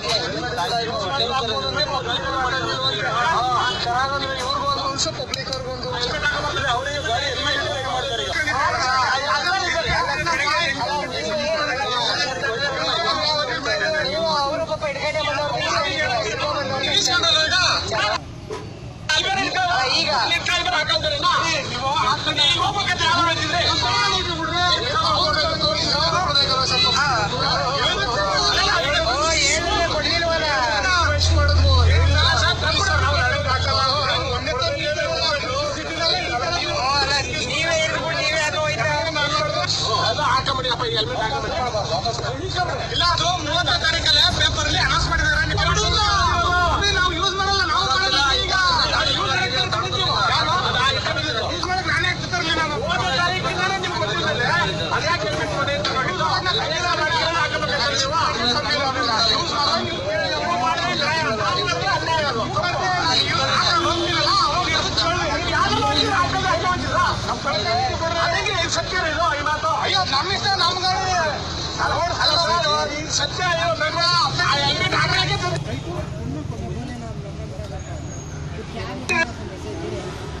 Public ಅವ್ರಿಗೊಂದು ಅವರು ಪಾಪ ಎಡಗಡೆ ಈಗ ಇಲ್ಲ ಅದು 30ನೇ ತಾರೀಕಲ್ಲೇ ಪೇಪರ್ ಅಲ್ಲಿ ಅನೌನ್ಸ್ ಮಾಡಿದ್ದಾರೆ. ನಾವು ಯೂಸ್ ಮಾಡಲ್ಲ, ನಾವು ಈಗ ಯೂಸ್ ಮಾಡಕ್ ನಾನೇ ಆಗ್ತಿರ್ಲಿ. ನಾನು 30ನೇ ತಾರೀಕಿಂದಾನೆ ನಿಮ್ಗೆ ಗೊತ್ತಿಲ್ಲ, ಅದ್ಯಾಕೆ ಹೆಲ್ಮೆಟ್ ಕೊಡಿ ಅಂತ ನೋಡಿದ್ದು ಸತ್ಯ ಇದು ಈ ಮಾತು. ಅಯ್ಯೋ ನಮ್ಮ ಇಷ್ಟ ನಮ್ಗೆ ಸತ್ಯ.